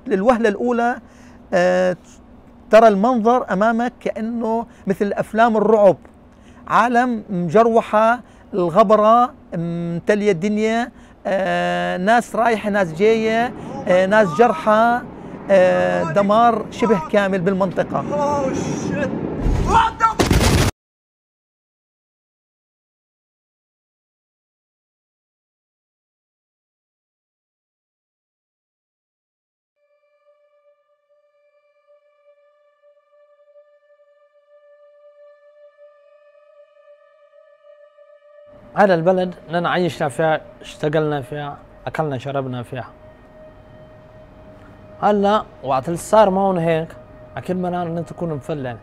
للوهلة الأولى ترى المنظر أمامك كأنه مثل أفلام الرعب، عالم مجروحة، الغبرة متلية الدنيا، ناس رايحة ناس جاية، ناس جرحى، دمار شبه كامل بالمنطقة. هذا البلد لنا عيشنا فيها، اشتغلنا فيها، أكلنا شربنا فيها. هلا وقت اللي صار معهم هيك أكيد بدنا أن تكون مفلة.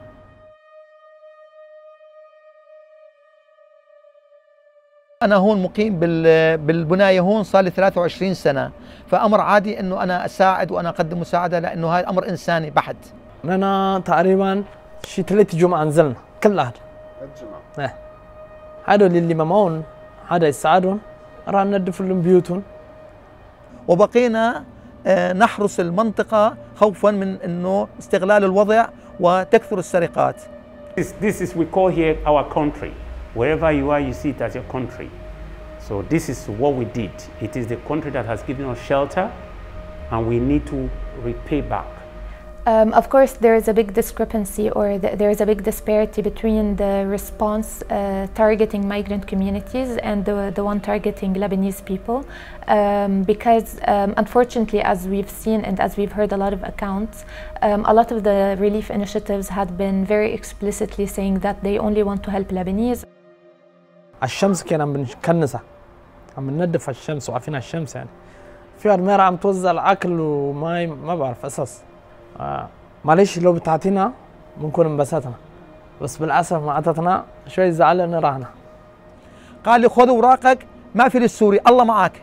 أنا هون مقيم بالبناية هون صار لي 23 سنة، فأمر عادي إنه أنا أساعد وأنا أقدم مساعدة، لأنه هاي أمر إنساني بحت. لنا تقريبا شي 3 جمعة نزلنا كلها. 3 جمعة. هذول اللي ما معهم هذا يساعدهم، راح ندف لهم بيوتهم. وبقينا نحرس المنطقة خوفا من إنه استغلال الوضع وتكثر السرقات. This is we call here our country. Wherever you are, you see it as your country. So this is what we did. It is the country that has given us shelter, and we need to repay back. Of course, there is a big discrepancy, or there is a big disparity between the response targeting migrant communities and the one targeting Lebanese people, because unfortunately, as we've seen and as we've heard a lot of accounts, a lot of the relief initiatives had been very explicitly saying that they only want to help Lebanese. الشمس كنا عم بنكنسها، عم بننظف الشمس وعارفين الشمس يعني. في أرميرة عم توزع الأكل وماي، ما بعرف أساس. معلش لو بتعطينا بنكون انبسطنا، بس بالاسف ما عطتنا، شوي زعلنا راحنا. قال لي خذ اوراقك، ما في للسوري، الله معك.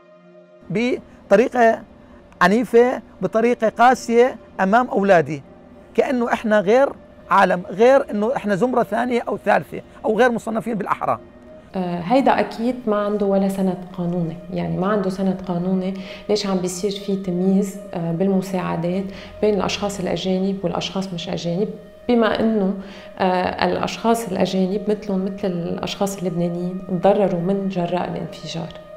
بطريقه عنيفه، بطريقه قاسيه امام اولادي، كانه احنا غير عالم، غير انه احنا زمره ثانيه او ثالثه او غير مصنفين بالاحرى. هيدا أكيد ما عنده ولا سند قانوني، يعني ما عنده سند قانوني. ليش عم بيصير في تمييز بالمساعدات بين الأشخاص الأجانب والأشخاص مش أجانب، بما أنه الأشخاص الأجانب مثل الأشخاص اللبنانيين تضرروا من جراء الانفجار.